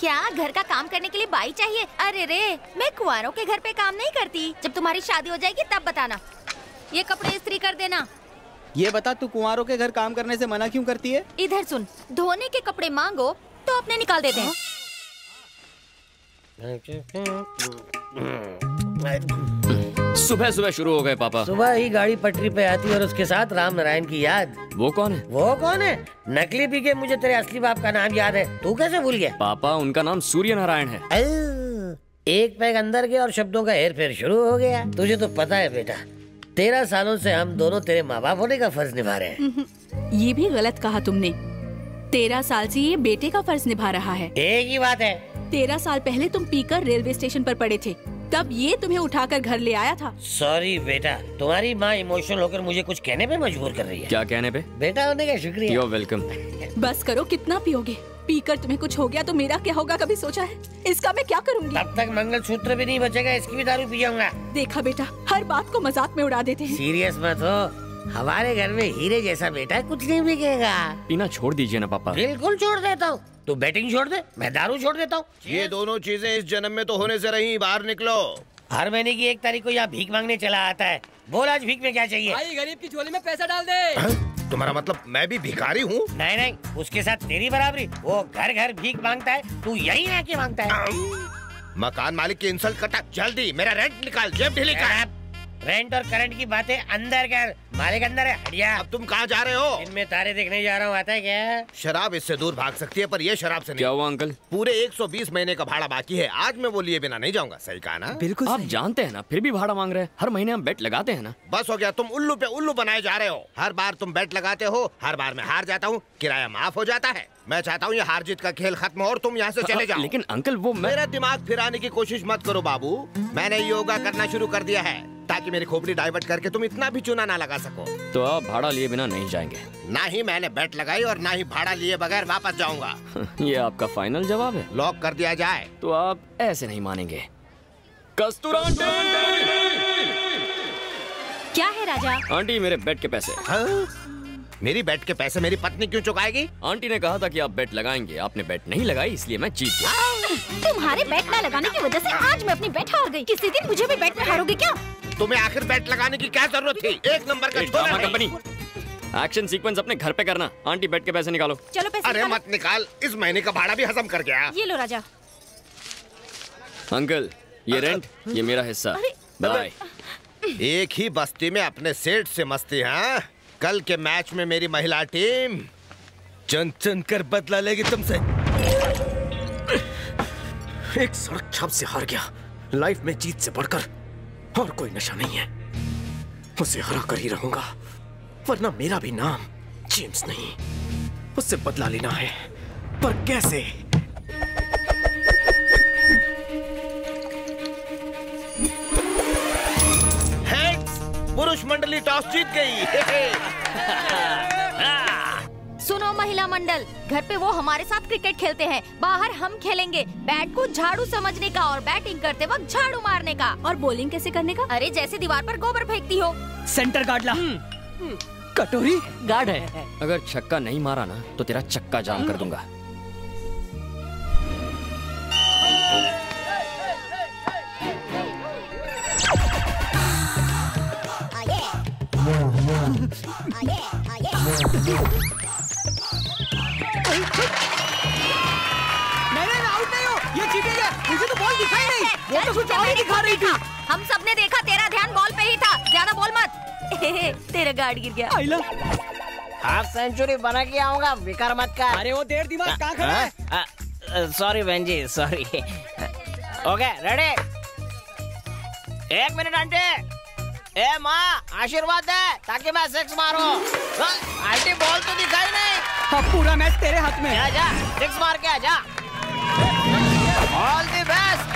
क्या घर का काम करने के लिए बाई चाहिए? अरे रे, मैं कुंवारों के घर पे काम नहीं करती। जब तुम्हारी शादी हो जाएगी तब बताना। ये कपड़े इस्त्री कर देना। ये बता, तू कुंवारों के घर काम करने से मना क्यों करती है? इधर सुन, धोने के कपड़े मांगो तो अपने निकाल देते हैं। सुबह सुबह शुरू हो गए पापा। सुबह ही गाड़ी पटरी पे आती और उसके साथ राम नारायण की याद। वो कौन है? वो कौन है? नकली पी के मुझे तेरे असली बाप का नाम याद है, तू कैसे भूल गया? पापा, उनका नाम सूर्य नारायण है। एक पैग अंदर गया और शब्दों का हेर फेर शुरू हो गया। तुझे तो पता है बेटा, 13 सालों से हम दोनों तेरे माँ बाप होने का फर्ज निभा रहे हैं। ये भी गलत कहा तुमने। 13 साल से ये बेटे का फर्ज निभा रहा है। एक ही बात है। 13 साल पहले तुम पीकर रेलवे स्टेशन पर पड़े थे, तब ये तुम्हें उठाकर घर ले आया था। सॉरी बेटा, तुम्हारी माँ इमोशनल होकर मुझे कुछ कहने पे मजबूर कर रही है। क्या कहने पे? बेटा होने का शुक्रिया। You're welcome। बस करो, कितना पियोगे? पीकर तुम्हें कुछ हो गया तो मेरा क्या होगा, कभी सोचा है? इसका मैं क्या करूंगी? तब तक मंगलसूत्र भी नहीं बचेगा, इसकी भी दारू पी जाऊंगा। देखा बेटा, हर बात को मजाक में उड़ा देते हैं। सीरियस मत हो, हमारे घर में हीरे जैसा बेटा कुछ नहीं बिकेगा। पीना छोड़ दीजिए ना पापा। बिल्कुल छोड़ देता हूँ। तू बैटिंग छोड़ दे, मैं दारू छोड़ देता हूँ। ये दोनों चीजें इस जन्म में तो होने से रही। बाहर निकलो। हर महीने की 1 तारीख को यहाँ भीख मांगने चला आता है। बोल आज भीख में क्या चाहिए? भाई, गरीब की झोली में पैसा डाल दे। तुम्हारा मतलब मैं भी भिखारी हूँ? नहीं नहीं, उसके साथ तेरी बराबरी। वो घर घर भीख मांगता है, तू यही आके मांगता है। मकान मालिक की इंसल्ट करता। जल्दी मेरा रेंट निकाल, जेब ढीली कर। रेंट और करंट की बातें अंदर कर, मालिक अंदर है। हटिया। अब तुम कहाँ जा रहे हो? इनमें तारे देखने जा रहा हूँ, आता है क्या? शराब इससे दूर भाग सकती है, पर ये शराब से नहीं। क्या हुआ अंकल? पूरे 120 महीने का भाड़ा बाकी है। आज मैं वो लिए बिना नहीं जाऊंगा। सही कहा ना? बिल्कुल। आप जानते हैं ना, फिर भी भाड़ा मांग रहे हैं। हर महीने हम बेट लगाते हैं ना। बस हो गया, तुम उल्लू पे उल्लू बनाए जा रहे हो। हर बार तुम बेट लगाते हो, हर बार मैं हार जाता हूँ, किराया माफ हो जाता है। मैं चाहता हूँ ये हार जीत का खेल खत्म हो और तुम यहाँ से चले जाओ। लेकिन अंकल, वो मेरा दिमाग फिराने की कोशिश मत करो बाबू। मैंने योगा करना शुरू कर दिया है ताकि मेरी खोपड़ी डाइवर्ट करके तुम इतना भी चूना ना लगा सको। तो आप भाड़ा लिए बिना नहीं जाएंगे? ना ही मैंने बेट लगाई और ना ही भाड़ा लिए बगैर वापस जाऊंगा। ये आपका फाइनल जवाब है? लॉक कर दिया जाए। तो आप ऐसे नहीं मानेंगे। कस्तूरा आंटी! क्या है राजा? आंटी, मेरे बेट के पैसे। हाँ? मेरी बेट के पैसे मेरी पत्नी क्यों चुकाएगी? आंटी ने कहा था कि आप बेट लगाएंगे, आपने बेट नहीं लगाई, इसलिए मैं जीत गया। तुम्हारे बेट न लगाने की वजह से आज मैं अपनी बेट हार गई। किसी दिन मुझे भी बेट में हारोगे क्या? तुम्हें आखिर बेट लगाने की क्या जरूरत थी? 1 नंबर का ड्रामा कंपनी। एक्शन सीक्वेंस अपने घर पे करना। आंटी, बेट के पैसे निकालो। चलो पैसे। अरे मत निकाल, इस महीने का भाड़ा भी हजम कर गया। ये लो राजा। अंकल, ये रेंट, ये मेरा हिस्सा। बाय। एक ही बस्ती में अपने सेठ से मस्ती। हाँ, कल के मैच में मेरी महिला टीम चुन चुन कर बदला लेगी तुमसे। एक सड़क छाप से हार गया। लाइफ में जीत से बढ़कर और कोई नशा नहीं है। उसे हरा कर ही रहूंगा, वरना मेरा भी नाम जेम्स नहीं। उससे बदला लेना है, पर कैसे? पुरुष मंडली टॉस जीत गई। सुनो महिला मंडल, घर पे वो हमारे साथ क्रिकेट खेलते हैं, बाहर हम खेलेंगे। बैट को झाड़ू समझने का और बैटिंग करते वक्त झाड़ू मारने का। और बॉलिंग कैसे करने का? अरे जैसे दीवार पर गोबर फेंकती हो। सेंटर गार्ड ला। कटोरी गार्ड है। अगर छक्का नहीं मारा ना तो तेरा चक्का जाम कर दूंगा। नहीं, आउट नहीं हो, ये चीटिंग है। मुझे तो बॉल दिखाई नहीं, वो तो कुछ और ही दिखा रही थी। हम सबने देखा, तेरा ध्यान बॉल पे ही था। ज्यादा बोल मत। तेरा गार्ड गिर गया। हाफ सेंचुरी बना के आऊंगा, विकार मत कर। अरे वो देर दिमाग कहाँ खड़ा है? सॉरी बहन जी, sorry. Okay ready? 1 minute aunty. ए माँ, आशीर्वाद दे ताकि मैं 6 मारूं। आंटी बॉल तो दिखाई नहीं। अब पूरा मैच तेरे हाथ में है। आजा, 6 मार के आजा। All the best.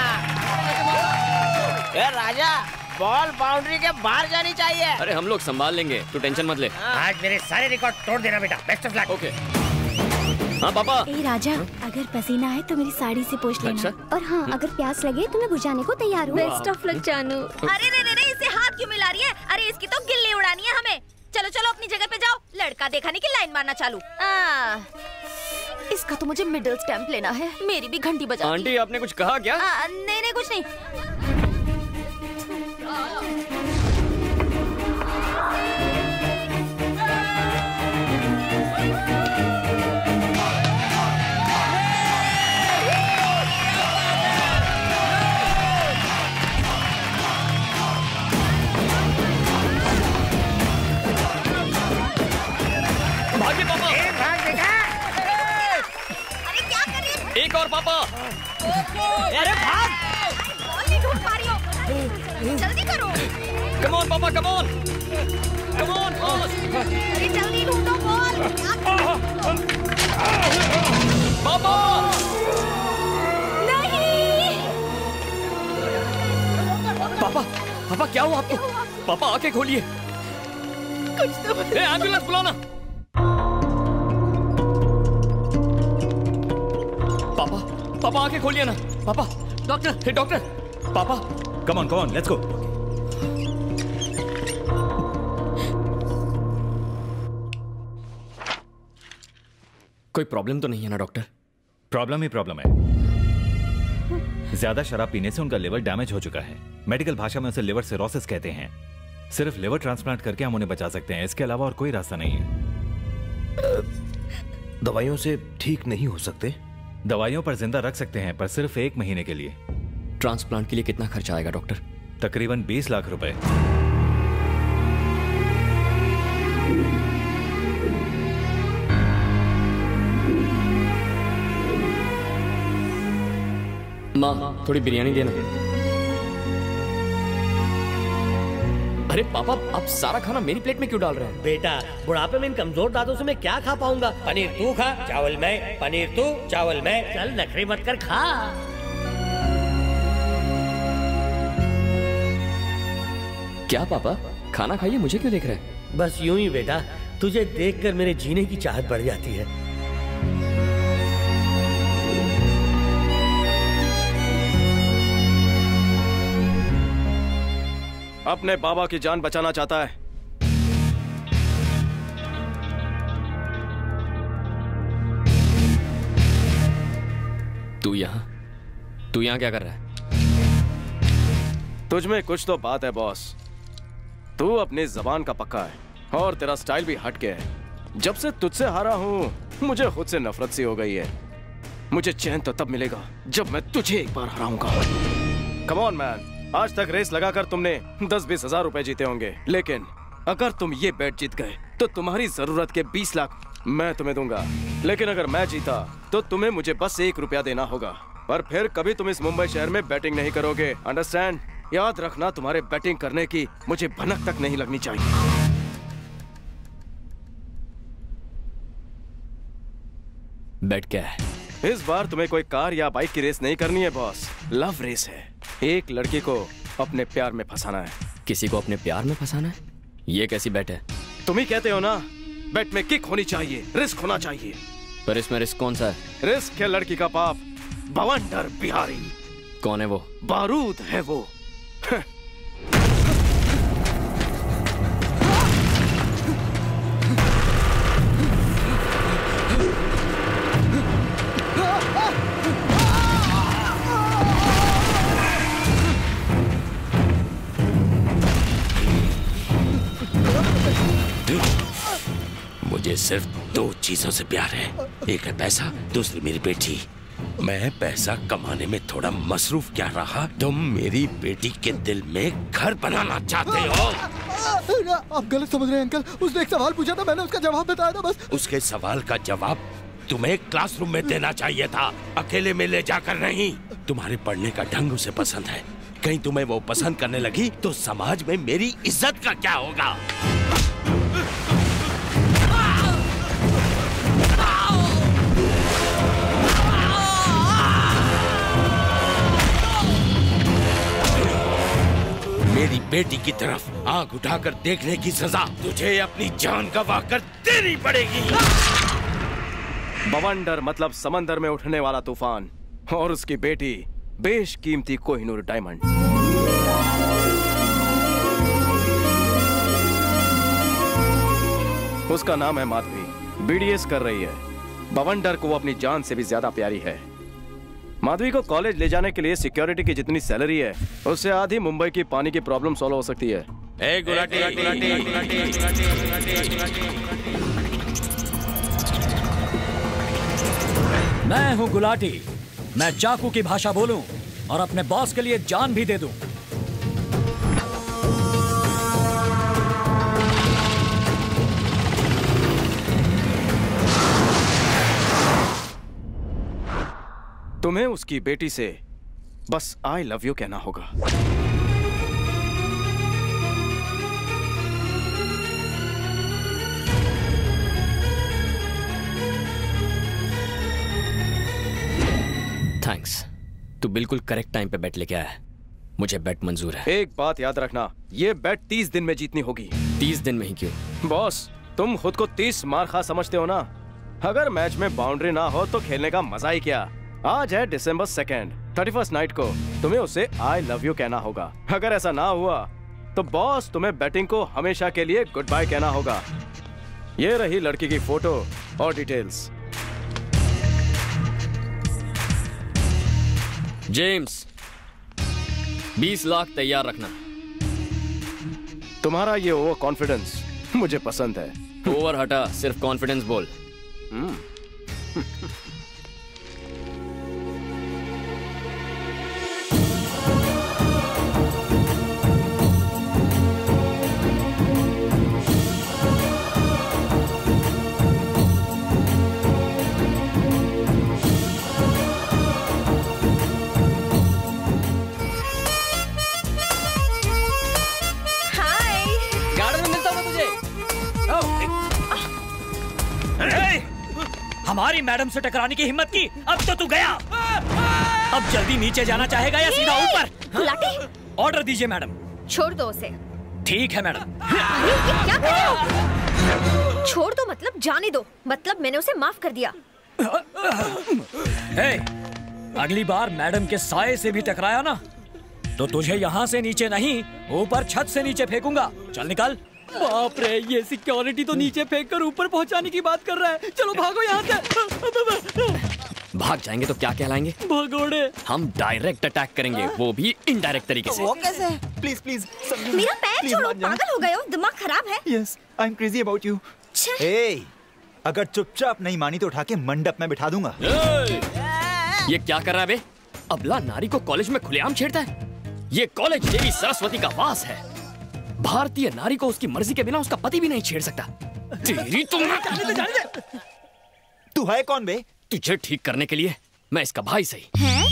ए राजा, बॉल बाउंड्री के बाहर जानी चाहिए। अरे हम लोग संभाल लेंगे, तू टेंशन मत ले। आज मेरे सारे रिकॉर्ड तोड़ देना बेटा। Best of luck. ओके। हाँ पापा। ए राजा, अगर पसीना आए तो मेरी साड़ी से पोंछ लेना। अच्छा? और हाँ, अगर प्यास लगे तो मैं बुझाने को तैयार हूँ। बेस्ट ऑफ लक जानू। अरे रे, इसे हाथ क्यों मिला रही है? अरे इसकी तो गिल्ली उड़ानी है हमें। चलो चलो अपनी जगह पे जाओ। लड़का देखा नहीं कि लाइन मारना चालू। इसका तो मुझे मिडिल स्टैम्प लेना है। मेरी भी घंटी बजा। आंटी आपने कुछ कहा क्या? नहीं नहीं कुछ नहीं। भागे पापा। भाग बेटा। अरे क्या कर रही है? एक और पापा। अरे भाग। बॉल नहीं ढूंढ पा रही हो। जल्दी करो। कम ऑन पापा, come on. Come on boss. अरे जल्दी ढूंढो बॉल। पापा। नहीं। पापा, पापा क्या हुआ आपको? पापा आंखें खोलिए। कुछ तो एम्बुलेंस बुलाना। पापा, पापा आंखें खोलिए ना। पापा, डॉक्टर, हे डॉक्टर। पापा, कम ऑन, लेट्स गो। कोई प्रॉब्लम तो नहीं है ना डॉक्टर? प्रॉब्लम ही प्रॉब्लम है। ज्यादा शराब पीने से उनका लिवर डैमेज हो चुका है। मेडिकल भाषा में उसे लिवर सिरोसिस कहते हैं। सिर्फ लिवर ट्रांसप्लांट करके हम उन्हें बचा सकते हैं, इसके अलावा और कोई रास्ता नहीं है। दवाइयों से ठीक नहीं हो सकते? दवाइयों पर जिंदा रख सकते हैं, पर सिर्फ 1 महीने के लिए। ट्रांसप्लांट के लिए कितना खर्चा आएगा डॉक्टर? तकरीबन 20 लाख रुपए। माँ, थोड़ी बिरयानी देना। अरे पापा, आप सारा खाना मेरी प्लेट में क्यों डाल रहे हैं? बेटा, बुढ़ापे में इन कमजोर दांतों से मैं क्या खा पाऊंगा? पनीर तू खा, चावल मैं, पनीर तू, चावल मैं। चल नखरे मत कर, खा। क्या पापा, खाना खाइए, मुझे क्यों देख रहे हैं? बस यूं ही बेटा, तुझे देखकर मेरे जीने की चाहत बढ़ जाती है। अपने बाबा की जान बचाना चाहता है। तू यहाँ क्या कर रहा है? तुझमें कुछ तो बात है बॉस। तू अपनी जबान का पक्का है और तेरा स्टाइल भी हट के है। जब से तुझसे हारा हूँ, मुझे खुद से नफरत सी हो गई है। मुझे चैन तो तब मिलेगा जब मैं तुझे एक बार हराऊंगा। कम ऑन मैन, आज तक रेस लगाकर तुमने 10-20 हजार रुपए जीते होंगे, लेकिन अगर तुम ये बेट जीत गए तो तुम्हारी जरूरत के 20 लाख मैं तुम्हें दूंगा। लेकिन अगर मैं जीता तो तुम्हें मुझे बस 1 रुपया देना होगा। पर फिर कभी तुम इस मुंबई शहर में बैटिंग नहीं करोगे, अंडरस्टैंड? याद रखना, तुम्हारे बैटिंग करने की मुझे भनक तक नहीं लगनी चाहिए। बैट क्या है? इस बार तुम्हें कोई कार या बाइक की रेस नहीं करनी है बॉस, लव रेस है। एक लड़की को अपने प्यार में फंसाना है। किसी को अपने प्यार में फंसाना है? ये कैसी बैट है? तुम ही कहते हो ना, बैट में किक होनी चाहिए, रिस्क होना चाहिए। पर इसमें रिस्क कौन सा है? रिस्क है लड़की का बाप, बवंडर बिहारी। कौन है वो? बारूद है वो। मुझे सिर्फ 2 चीजों से प्यार है, एक है पैसा, दूसरी मेरी बेटी। मैं पैसा कमाने में थोड़ा मसरूफ क्या रहा, तुम मेरी बेटी के दिल में घर बनाना चाहते हो। आप गलत समझ रहे हैं अंकल, उसने एक सवाल पूछा था, मैंने उसका जवाब बताया था बस। उसके सवाल का जवाब तुम्हें क्लासरूम में देना चाहिए था, अकेले में ले जाकर नहीं। तुम्हारे पढ़ने का ढंग उसे पसंद है, कहीं तुम्हें वो पसंद करने लगी तो समाज में मेरी इज्जत का क्या होगा? मेरी बेटी की तरफ आंख उठाकर देखने की सजा तुझे अपनी जान गंवा कर देनी पड़ेगी। बवंडर मतलब समंदर में उठने वाला तूफान, और उसकी बेटी बेशकीमती कोहिनूर डायमंड। उसका नाम है माधवी, बीडीएस कर रही है। बवंडर को वो अपनी जान से भी ज्यादा प्यारी है। माधवी को कॉलेज ले जाने के लिए सिक्योरिटी की जितनी सैलरी है उससे आधी मुंबई की पानी की प्रॉब्लम सॉल्व हो सकती है। गुलाटी, मैं हूँ गुलाटी। मैं चाकू की भाषा बोलूं और अपने बॉस के लिए जान भी दे दूं। तुम्हें उसकी बेटी से बस आई लव यू कहना होगा। थैंक्स, तू बिल्कुल करेक्ट टाइम पे बेट लेके आया है। मुझे बेट मंजूर है। एक बात याद रखना, ये बेट 30 दिन में जीतनी होगी। 30 दिन में ही क्यों? बॉस, तुम खुद को 30 मार खा समझते हो ना। अगर मैच में बाउंड्री ना हो तो खेलने का मजा ही क्या। आज है December 2nd, 31st नाइट को तुम्हें उसे आई लव यू कहना होगा। अगर ऐसा ना हुआ तो बॉस तुम्हें बैटिंग को हमेशा के लिए गुड बाय कहना होगा। ये रही लड़की की फोटो और डिटेल्स। जेम्स, 20 लाख तैयार रखना। तुम्हारा ये ओवर कॉन्फिडेंस मुझे पसंद है। ओवर हटा, सिर्फ कॉन्फिडेंस बोल। हमारी मैडम से टकराने की हिम्मत की, अब तो तू गया। अब जल्दी नीचे जाना चाहेगा या सीधा ऊपर? गुलाटी, ऑर्डर दीजिए मैडम। छोड़ दो उसे। ठीक है मैडम। क्या कर रहे हो? छोड़ दो मतलब जाने दो, मतलब मैंने उसे माफ कर दिया। हे, अगली बार मैडम के साये से भी टकराया ना तो तुझे यहाँ से नीचे नहीं, ऊपर छत से नीचे फेंकूंगा। चल निकल। बाप रे, ये सिक्योरिटी तो नीचे फेंक कर ऊपर पहुंचाने की बात कर रहा है। चलो भागो यहाँ से। भाग जाएंगे तो क्या कहलाएंगे? भगोड़े। हम डायरेक्ट अटैक करेंगे, वो भी इनडायरेक्ट तरीके से। वो कैसे? प्लीज प्लीज मेरा पैर छोड़ो, पागल हो गए हो, दिमाग खराब है। Yes, I am crazy about you. ए, अगर चुपचाप नहीं मानी तो उठा के मंडप में बिठा दूंगा। ये क्या कर रहा है बे? अबला नारी को कॉलेज में खुलेआम छेड़ता है। ये कॉलेज देवी सरस्वती का वास है। भारतीय नारी को उसकी मर्जी के बिना उसका पति भी नहीं छेड़ सकता। तेरी तू है कौन बे? तुझे ठीक करने के लिए मैं इसका भाई सही।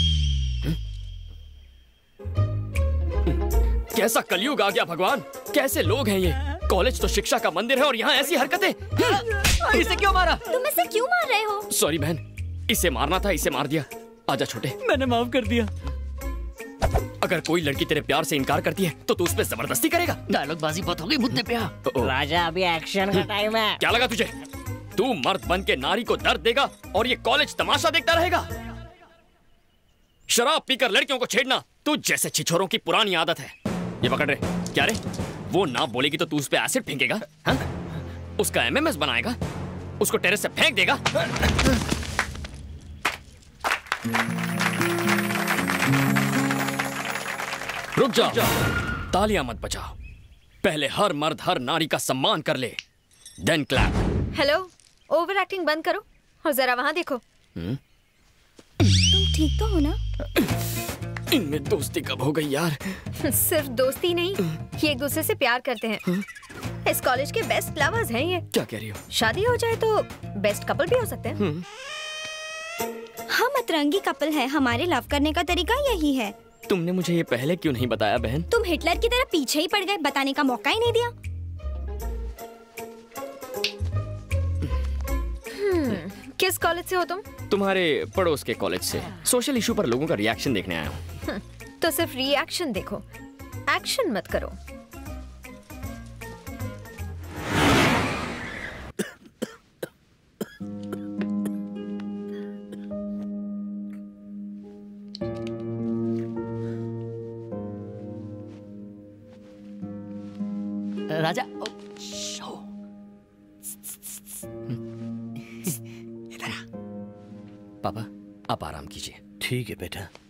कैसा कलयुग आ गया भगवान, कैसे लोग हैं ये। कॉलेज तो शिक्षा का मंदिर है और यहाँ ऐसी हरकतें। इसे क्यों मारा? तुम इसे क्यों मार रहे हो? सॉरी बहन, इसे मारना था, इसे मार दिया। आजा छोटे। मैंने माफ कर दिया। अगर कोई लड़की तेरे प्यार से इनकार करती है तो तू उस पे जबरदस्ती करेगा? डायलॉग बाजी बहुत हो गई मुद्दे पे। राजा, अभी एक्शन का टाइम है। क्या लगा तुझे? तू मर्द बन के नारी को दर्द देगा और ये कॉलेज तमाशा देखता रहेगा? शराब पीकर लड़कियों को छेड़ना तू जैसे छिछोरों की पुरानी आदत है। ये पकड़ रे। क्या रे? वो ना बोलेगी तो तू उस पे एसिड फेंकेगा? हाँ? उसका एमएमएस बनाएगा? उसको टेरेस से फेंक देगा? रुक जाओ, तालियां मत बजाओ। पहले हर मर्द हर नारी का सम्मान कर ले, then clap. Hello, over acting बंद करो और जरा वहाँ देखो। तुम ठीक तो हो ना? इनमें दोस्ती कब हो गई यार? सिर्फ दोस्ती नहीं, ये एक दूसरे से प्यार करते हैं। इस कॉलेज के बेस्ट लवर्स हैं ये। क्या कह रही हो? शादी हो जाए तो बेस्ट कपल भी हो सकते हैं। हम अतरंगी कपल हैं, हमारे लव करने का तरीका यही है। तुमने मुझे ये पहले क्यों नहीं बताया बहन? तुम हिटलर की तरह पीछे ही पड़ गए, बताने का मौका ही नहीं दिया। किस कॉलेज से हो तुम? तुम्हारे पड़ोस के कॉलेज से। सोशल इशू पर लोगों का रिएक्शन देखने आया हूँ। तो सिर्फ रिएक्शन देखो, एक्शन मत करो। राजा, इधर आ। पापा आप आराम कीजिए। ठीक है बेटा।